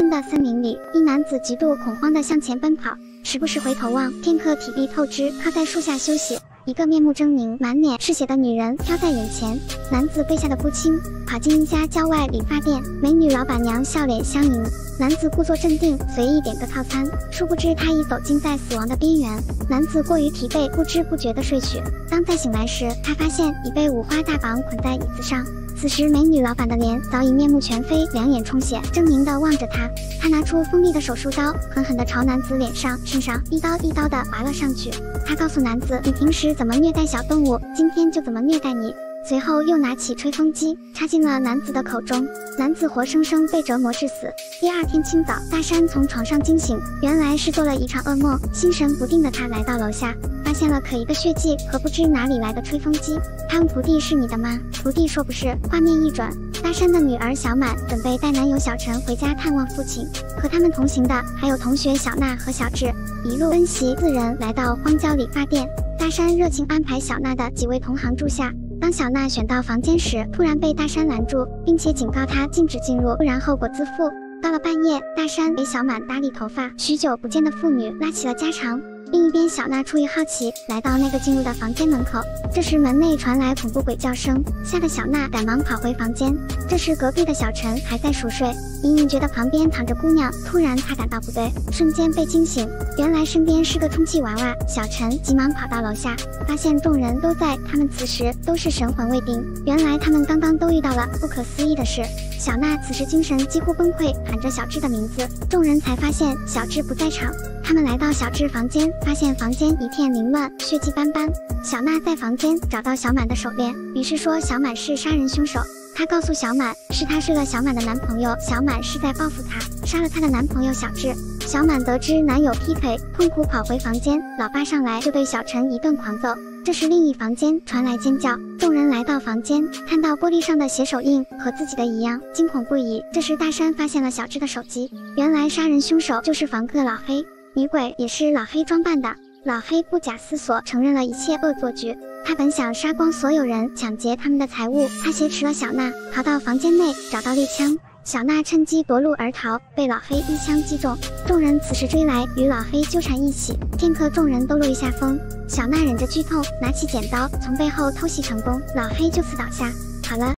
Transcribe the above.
的森林里，一男子极度恐慌地向前奔跑，时不时回头望，片刻体力透支，靠在树下休息。一个面目狰狞、满脸是血的女人飘在眼前，男子被吓得不轻，跑进一家郊外理发店，美女老板娘笑脸相迎。男子故作镇定，随意点个套餐，殊不知他已走近在死亡的边缘。男子过于疲惫，不知不觉地睡去。当再醒来时，他发现已被五花大绑捆在椅子上。此时，美女老板的脸早已面目全非，两眼充血，狰狞地望着他。他拿出锋利的手术刀，狠狠地朝男子脸上、身上一刀一刀地划了上去。他告诉男子：“你平时怎么虐待小动物，今天就怎么虐待你。”随后又拿起吹风机插进了男子的口中，男子活生生被折磨致死。第二天清早，大山从床上惊醒，原来是做了一场噩梦。心神不定的他来到楼下，发现了可疑的血迹和不知哪里来的吹风机。他问徒弟：“是你的吗？”徒弟说：“不是。”画面一转，大山的女儿小满准备带男友小陈回家探望父亲，和他们同行的还有同学小娜和小智。一路奔袭4人来到荒郊理发店，大山热情安排小娜的几位同行住下。当小娜选到房间时，突然被大山拦住，并且警告她禁止进入，不然后果自负。到了半夜，大山给小满打理头发，许久不见的父女拉起了家常。另一边，小娜出于好奇，来到那个进入的房间门口。这时门内传来恐怖鬼叫声，吓得小娜赶忙跑回房间。这时隔壁的小陈还在熟睡，隐隐觉得旁边躺着姑娘，突然他感到不对，瞬间被惊醒。原来身边是个充气娃娃，小陈急忙跑到楼下，发现众人都在，他们此时都是神魂未定。原来他们刚刚都遇到了不可思议的事。小娜此时精神几乎崩溃，喊着小智的名字，众人才发现小智不在场。他们来到小智房间，发现房间一片凌乱，血迹斑斑。小娜在房间找到小满的手链，于是说小满是杀人凶手。她告诉小满，是她睡了小满的男朋友，小满是在报复她，杀了她的男朋友小智。小满得知男友劈腿，痛苦跑回房间，老爸上来就对小陈一顿狂揍。这时另一房间传来尖叫，众人来到房间，看到玻璃上的血手印和自己的一样，惊恐不已。这时大山发现了小智的手机，原来杀人凶手就是房客老黑，女鬼也是老黑装扮的。老黑不假思索承认了一切恶作剧，他本想杀光所有人，抢劫他们的财物。他挟持了小娜，逃到房间内，找到猎枪。小娜趁机夺路而逃，被老黑一枪击中。众人此时追来，与老黑纠缠一起。片刻，众人都落于下风。小娜忍着剧痛，拿起剪刀从背后偷袭成功，老黑就此倒下。好了，